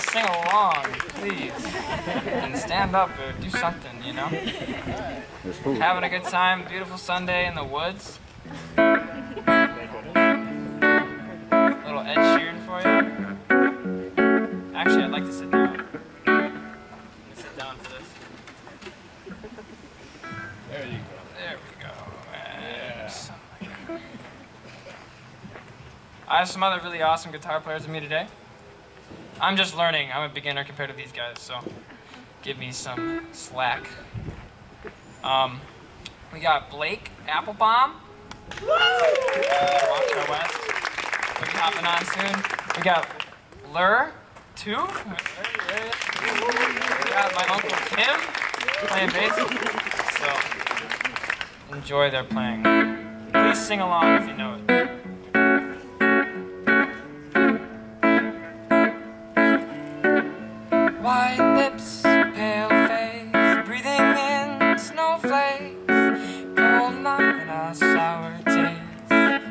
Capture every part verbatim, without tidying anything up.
just sing along, please. And stand up or do something, you know? Having a good time, beautiful Sunday in the woods. A little Ed Sheeran for you. Actually, I'd like to sit down. Let me sit down for this. There you go. There we go. Yeah. I have some other really awesome guitar players with me today. I'm just learning. I'm a beginner compared to these guys, so give me some slack. Um, we got Blake Applebaum. Woo! Walker West. He'll be hopping on soon. We got Lur, too. We got my Uncle Tim playing bass. So enjoy their playing. Please sing along if you know it. White lips, pale face, breathing in snowflakes, cold night and a sour taste.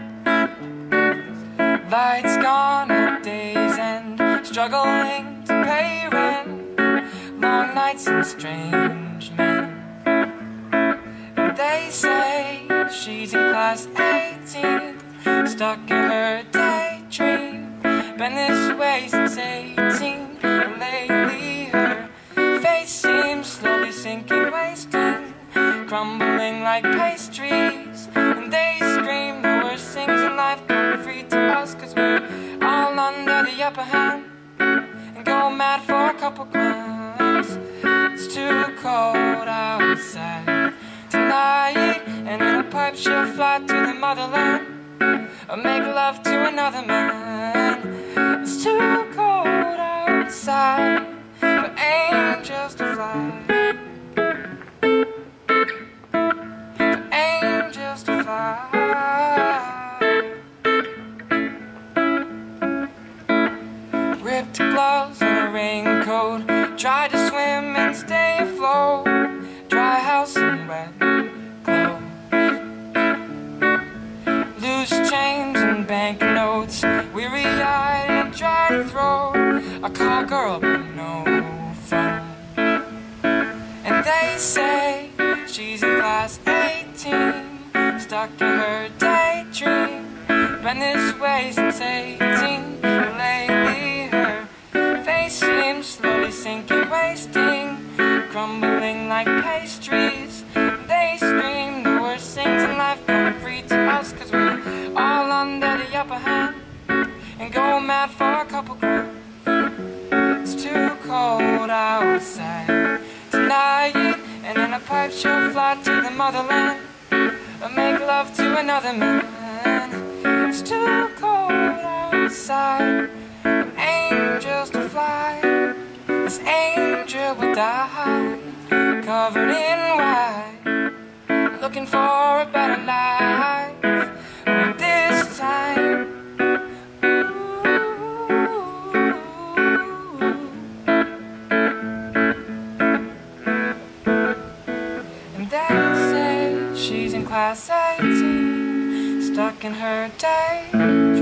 Lights gone at day's end, struggling to pay rent, long nights and strange men. And they say she's in class eighteen, stuck in her daydream, been this way since eighteen. Lately her face seems slowly sinking, wasting, crumbling like pastries. And they scream the worst things in life come free to us, cause we're all under the upper hand and go mad for a couple grams. It's too cold outside tonight, and in a pipe she'll fly to the motherland or make love to another man. It's too cold outside for angels to fly, for angels to fly. Ripped gloves and a raincoat, try to swim and stay afloat, dry house and wet clothes, loose change and banknotes, weary-eyed and I try to throw a call girl but no phone. And they say she's in class eighteen, stuck in her daydream, been this way since eighteen. Lately her face seems slowly sinking, wasting, crumbling like pastries. They scream the worst things in life come free to us, cause we're all under the upper hand and go mad for a couple grams. It's too cold outside tonight, and in a pipe she'll fly to the motherland or make love to another man. It's too cold outside for angels to fly. This angel will die covered in white, looking for a better life. But this time class eighteen, stuck in her daydream.